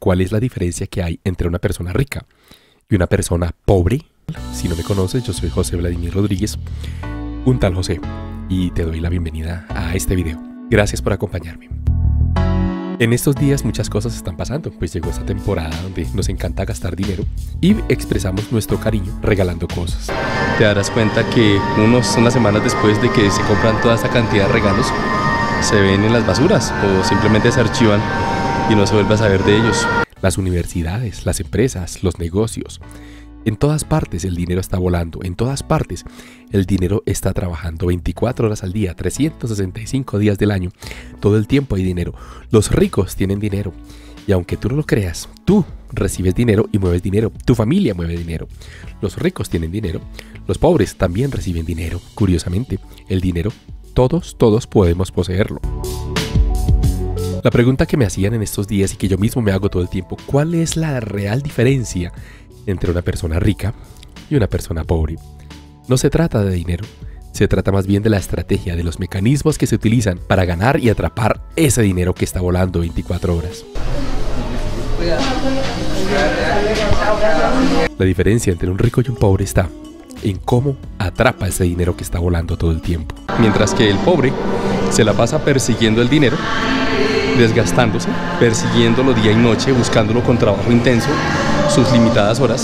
¿cuál es la diferencia que hay entre una persona rica y una persona pobre? Si no me conoces, yo soy José Vladimir Rodríguez, un tal José, y te doy la bienvenida a este video. Gracias por acompañarme. En estos días muchas cosas están pasando, pues llegó esta temporada donde nos encanta gastar dinero y expresamos nuestro cariño regalando cosas. Te darás cuenta que unas semanas después de que se compran toda esta cantidad de regalos, se ven en las basuras o simplemente se archivan y no se vuelve a saber de ellos. Las universidades, las empresas, los negocios. En todas partes el dinero está volando, en todas partes el dinero está trabajando 24 horas al día, 365 días del año. Todo el tiempo hay dinero. Los ricos tienen dinero y aunque tú no lo creas, tú recibes dinero y mueves dinero. Tu familia mueve dinero. Los ricos tienen dinero, los pobres también reciben dinero. Curiosamente, el dinero, todos podemos poseerlo. La pregunta que me hacían en estos días y que yo mismo me hago todo el tiempo, ¿cuál es la real diferencia entre una persona rica y una persona pobre? No se trata de dinero, se trata más bien de la estrategia, de los mecanismos que se utilizan para ganar y atrapar ese dinero que está volando 24 horas. La diferencia entre un rico y un pobre está en cómo atrapa ese dinero que está volando todo el tiempo. Mientras que el pobre se la pasa persiguiendo el dinero, desgastándose, persiguiéndolo día y noche, buscándolo con trabajo intenso, sus limitadas horas.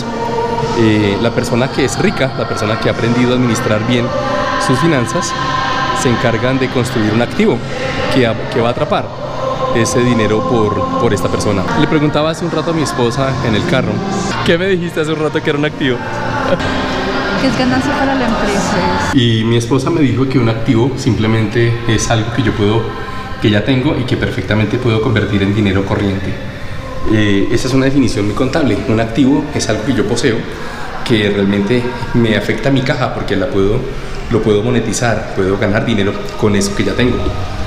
La persona que es rica, la persona que ha aprendido a administrar bien sus finanzas, se encargan de construir un activo que va a atrapar ese dinero por esta persona. Le preguntaba hace un rato a mi esposa en el carro, ¿qué me dijiste hace un rato que era un activo? Que es ganancia para la empresa. Y mi esposa me dijo que un activo simplemente es algo que ya tengo y que perfectamente puedo convertir en dinero corriente. Esa es una definición muy contable. Un activo es algo que yo poseo, que realmente me afecta a mi caja porque lo puedo monetizar, puedo ganar dinero con eso que ya tengo.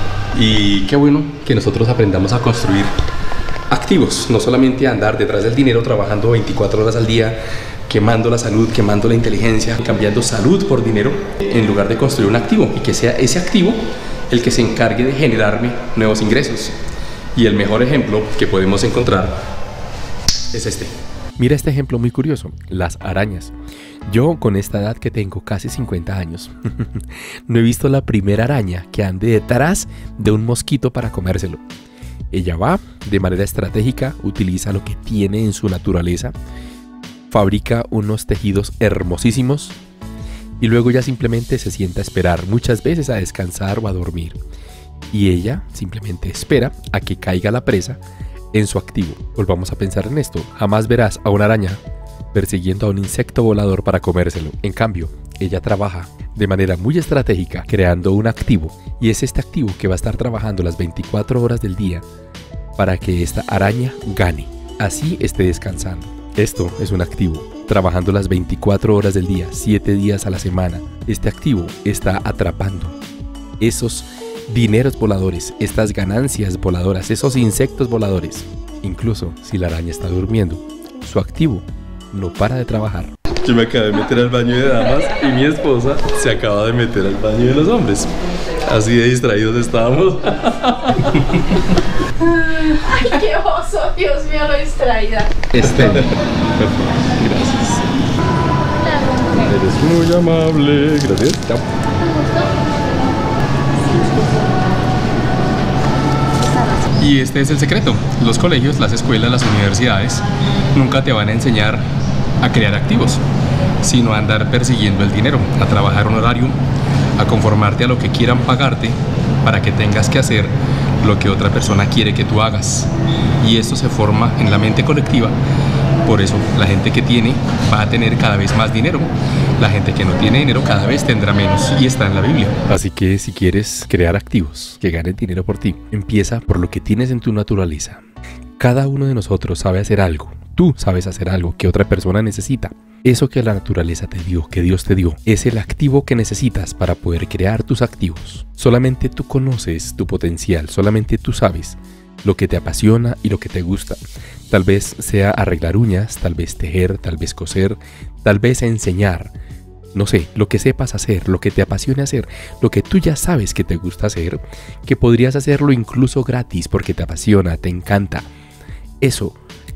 Y qué bueno que nosotros aprendamos a construir activos, no solamente a andar detrás del dinero trabajando 24 horas al día, quemando la salud, quemando la inteligencia, cambiando salud por dinero, en lugar de construir un activo y que sea ese activo el que se encargue de generarme nuevos ingresos. Y el mejor ejemplo que podemos encontrar es este. Mira este ejemplo muy curioso, las arañas. Yo con esta edad que tengo, casi 50 años, no he visto la primera araña que ande detrás de un mosquito para comérselo. Ella va de manera estratégica, utiliza lo que tiene en su naturaleza, fabrica unos tejidos hermosísimos y luego ya simplemente se sienta a esperar, muchas veces a descansar o a dormir. Y ella simplemente espera a que caiga la presa en su activo. Volvamos a pensar en esto, jamás verás a una araña persiguiendo a un insecto volador para comérselo. En cambio, ella trabaja de manera muy estratégica creando un activo y es este activo que va a estar trabajando las 24 horas del día para que esta araña gane, así esté descansando. Esto es un activo, trabajando las 24 horas del día, 7 días a la semana. Este activo está atrapando esos dineros voladores, estas ganancias voladoras, esos insectos voladores. Incluso si la araña está durmiendo, su activo no para de trabajar. Yo me acabé de meter al baño de damas y mi esposa se acaba de meter al baño de los hombres. Así de distraídos estábamos. Ay, qué oso, Dios mío, lo distraída. Gracias. Eres muy amable. Gracias. Chao. Y este es el secreto. Los colegios, las escuelas, las universidades nunca te van a enseñar a crear activos, sino a andar persiguiendo el dinero, a trabajar un horario, a conformarte a lo que quieran pagarte para que tengas que hacer lo que otra persona quiere que tú hagas. Y esto se forma en la mente colectiva. Por eso la gente que tiene va a tener cada vez más dinero. La gente que no tiene dinero cada vez tendrá menos, y está en la Biblia. Así que si quieres crear activos que ganen dinero por ti, empieza por lo que tienes en tu naturaleza. Cada uno de nosotros sabe hacer algo. Tú sabes hacer algo que otra persona necesita. Eso que la naturaleza te dio, que Dios te dio, es el activo que necesitas para poder crear tus activos. Solamente tú conoces tu potencial, solamente tú sabes lo que te apasiona y lo que te gusta. Tal vez sea arreglar uñas, tal vez tejer, tal vez coser, tal vez enseñar. No sé, lo que sepas hacer, lo que te apasione hacer, lo que tú ya sabes que te gusta hacer, que podrías hacerlo incluso gratis porque te apasiona, te encanta. Eso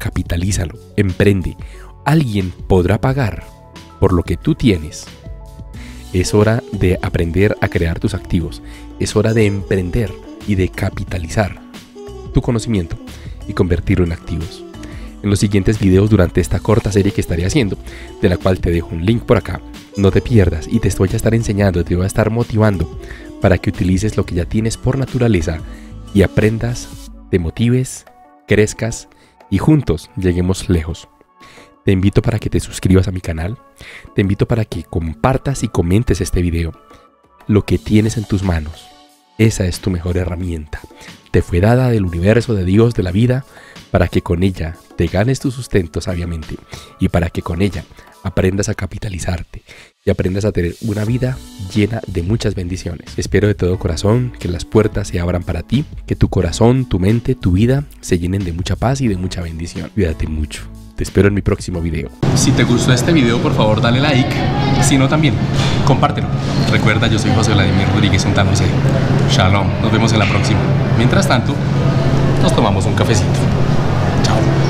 capitalízalo, emprende. Alguien podrá pagar por lo que tú tienes. Es hora de aprender a crear tus activos. Es hora de emprender y de capitalizar tu conocimiento y convertirlo en activos. En los siguientes videos durante esta corta serie que estaré haciendo, de la cual te dejo un link por acá, no te pierdas y te voy a estar enseñando, te voy a estar motivando para que utilices lo que ya tienes por naturaleza y aprendas, te motives, crezcas y juntos lleguemos lejos. Te invito para que te suscribas a mi canal, te invito para que compartas y comentes este video. Lo que tienes en tus manos, esa es tu mejor herramienta. Te fue dada del universo, de Dios, de la vida, para que con ella te ganes tu sustento sabiamente y para que con ella aprendas a capitalizarte y aprendas a tener una vida llena de muchas bendiciones. Espero de todo corazón que las puertas se abran para ti, que tu corazón, tu mente, tu vida se llenen de mucha paz y de mucha bendición. Cuídate mucho. Te espero en mi próximo video. Si te gustó este video, por favor dale like. Si no, también compártelo. Recuerda, yo soy José Vladimir Rodríguez en San José. Shalom, nos vemos en la próxima. Mientras tanto, nos tomamos un cafecito. Chao.